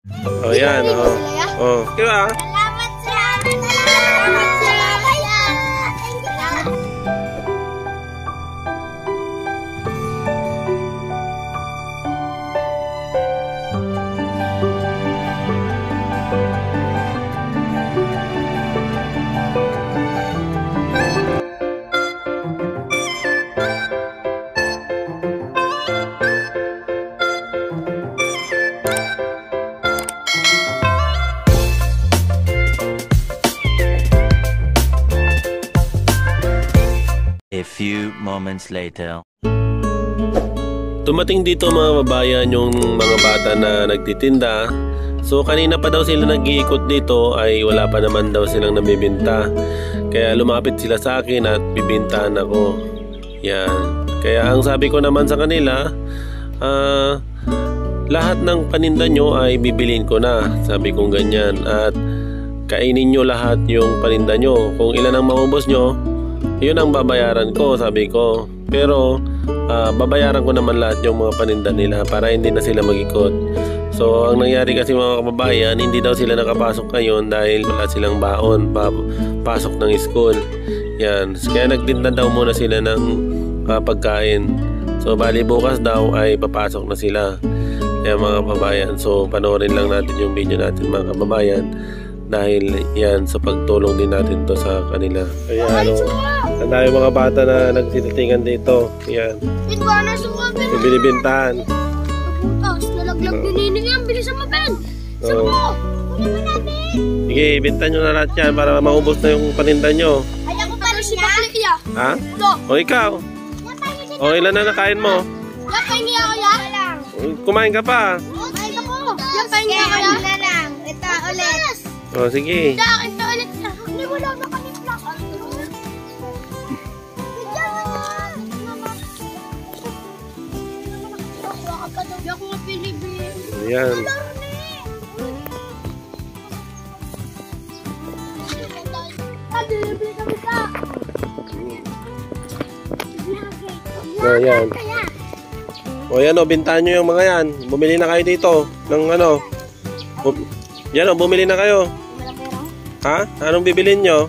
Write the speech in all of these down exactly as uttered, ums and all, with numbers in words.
Oh, yan. Oh. Oh. Diba? Salamat, salamat, salamat, salamat. A few moments later. Dumating dito mga babayan yung mga bata na nagtitinda. So kanina pa daw sila nag-iikot dito ay wala pa naman daw silang nabibinta. Kaya lumapit sila sa akin at bibintahan ako. Yan. Kaya ang sabi ko naman sa kanila, ah, lahat ng paninda nyo ay bibilin ko na. Sabi kong ganyan. At kainin nyo lahat yung paninda nyo. Kung ilan ang maubos nyo, yun ang babayaran ko, sabi ko. Pero uh, babayaran ko naman lahat yung mga paninda nila para hindi na sila mag-ikot. So ang nangyari kasi mga kababayan, hindi daw sila nakapasok ngayon dahil wala silang baon pa pasok ng school. Yan. Kaya nagtinda daw muna sila ng uh, pagkain. So bali bukas daw ay papasok na sila. Kaya mga kababayan, so panoorin lang natin yung video natin mga kababayan. Dahil yan sa pagtulong din natin to sa kanila. Kaya ano, ang dami mga bata na nagtititingan dito. Yan. Binibintahan. Tapos nalaglag ni Nining yan. Bilisan mo, Ben. Bilisan mo. Kunin mo natin. Sige, ibinta nyo na lahat yan para maubos na yung paninda nyo. Ay, ako pa rin niya. Ha? O ikaw? O ilan na nakain mo? Yan pa niya kaya? Kumain ka pa? Kumain ka po. Yan pa niya kaya? Na lang. Ito ulit. O sige. Ito ulit. Hindi mo lang na kami plak. Ako nga Pilipin. Ayan. So ayan. O yan o, bintahan nyo yung mga yan. Bumili na kayo dito ng ano. Bu yan o, bumili na kayo. Ha? Anong bibilin nyo?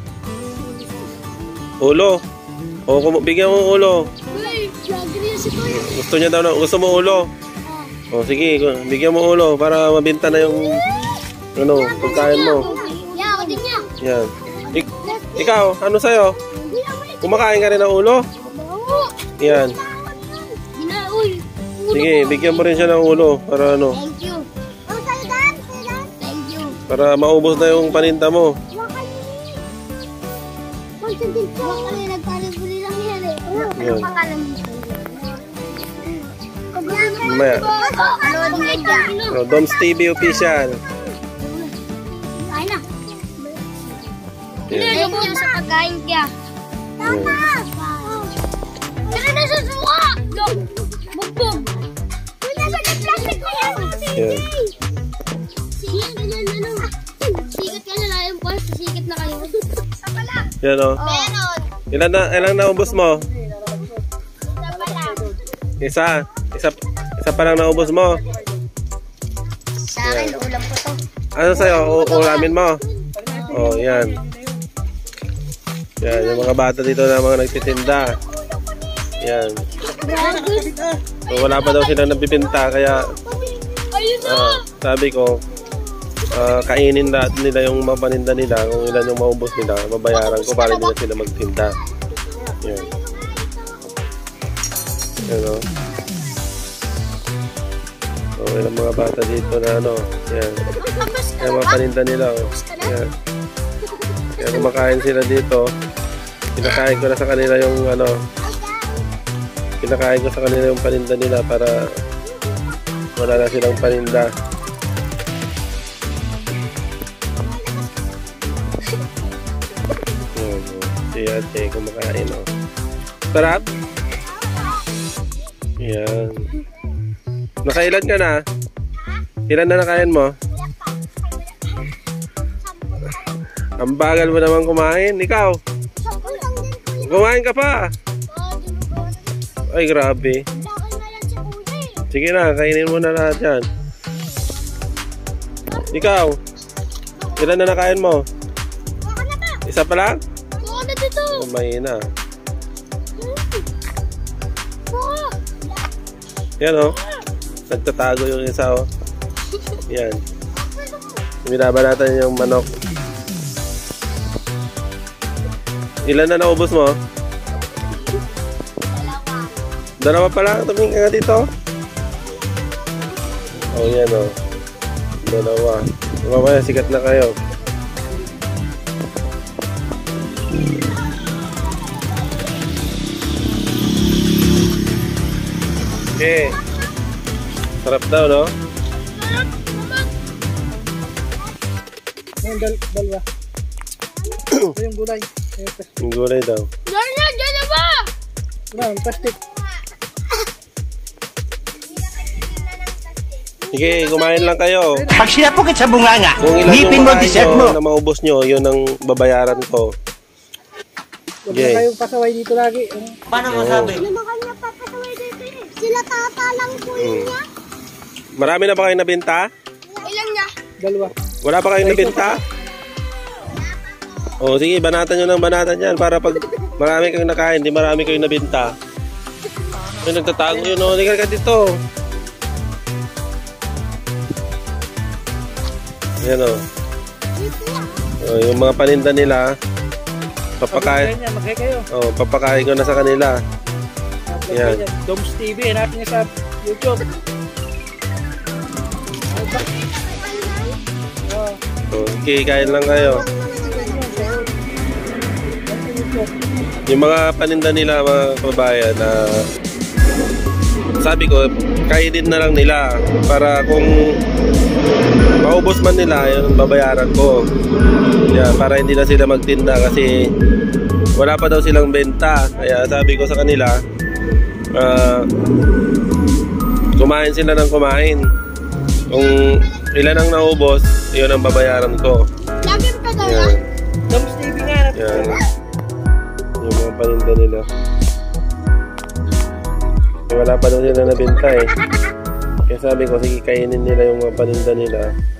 Ulo. O, bigyan mo ulo. Gusto niya daw na, gusto mo ulo? O sige, bigyan mo ulo para mabinta na yung ano, pagkain mo. Yan. Ik ikaw, ano sa'yo? Kumakain ka rin ng ulo? Yan. Sige, bigyan mo rin siya ng ulo para ano. Thank you. Thank you. Para maubos na yung paninda mo. Anong pangalan dito? Mamaya. Loading media. So, Doms T V official. Kain na. Yan. Thank you sa pagkain kaya. Tama. Tara na sa suka. Bugbog. Wala sa plastic ko yan. Yan. Sikat ganyan ano. Sikat ka na lang po. Sikat na kayo. Sa pala. Yan o. Meron. Ilan na, ilan na ubos mo? Sa pala. Isa. Isa, isa pa lang naubos mo. Sa akin, ulam ko to. Ano sa'yo? U ulamin mo? Oh, yan. Yan, yung mga bata dito na mga nagtitinda. Yan. So, wala pa daw silang nabibinta, kaya uh, sabi ko, uh, kainin lahat nila yung mapaninda nila. Kung ilan yung maubos nila, babayaran ko para hindi na sila magtinda. Yan. Yan o. So, ilang mga bata dito na ano. Yan. Yan mga paninda nila o. Yan. Kaya kumakain sila dito. Kinakain ko na sa kanila yung ano. Kinakain ko sa kanila yung paninda nila para wala na silang paninda. Yan. Si ate kumakain o. Sarap? Yan. Nakailan ka na? Ilan na nakain mo? Ang bagal mo naman kumain. Ikaw? Kumain ka pa? Ay, grabe. Sige na, kainin mo na lahat yan. Ikaw, ilan na nakain mo? Baka na ba? Isa pa lang? Baka na dito. Oh, mahina. Baka. Yan oh. Nagtatago yung isa oh. Yan. Binabanatan yung manok. Ilan na naubos mo? Dalawa pa lang. Tumingin ka nga dito. Oh, yan oh. Dalawa. Mamaya, sikat na kayo. Okay. Sarap daw, no? Yung dal dalawa. Ito yung gulay. Ito. Yung gulay daw. Diyan na, diyan na ba? Wala, yung plastic. Sige, kumain lang kayo. Pag sinapukit sa bunganga, Kung ilan yung ngipin mo, makain dessert nyo mo. na maubos nyo, yun ang babayaran ko. Huwag Okay. na kayong pasaway dito lagi. Paano Oo. masabi? Naman kanya papasaway dito eh. Sila tata lang po yun niya. Marami na ba kayong nabenta? Ilan niya? Dalawa. Wala pa kayong nabenta? O sige, banatan nyo ng banatan yan para pag marami kayong nakain, di marami kayong nabenta. May nagtatago yun, o. Ligal ka dito. Yan o. O, yung mga paninda nila, papakain. Sabi ko sa inyo, kayo. O, papakain ko na sa kanila. Yan. Yan. Doms T V, hanapin niyo sa YouTube. Oh, O, okay, kain lang kayo. Yung mga paninda nila, mga kababayan, na sabi ko, kainin na lang nila para kung maubos man nila, yun babayaran ko. Yeah, para hindi na sila magtinda kasi wala pa daw silang benta. Kaya sabi ko sa kanila, uh, kumain sila ng kumain. Kung ilan ang naubos, yun ang babayaran ko. Lagi pa daw Yan. yan? Doms T V nga. Yan. Yung mga paninda nila. Eh, wala pa daw sila nabenta eh. Kaya sabi ko, sige, kainin nila yung mga paninda nila.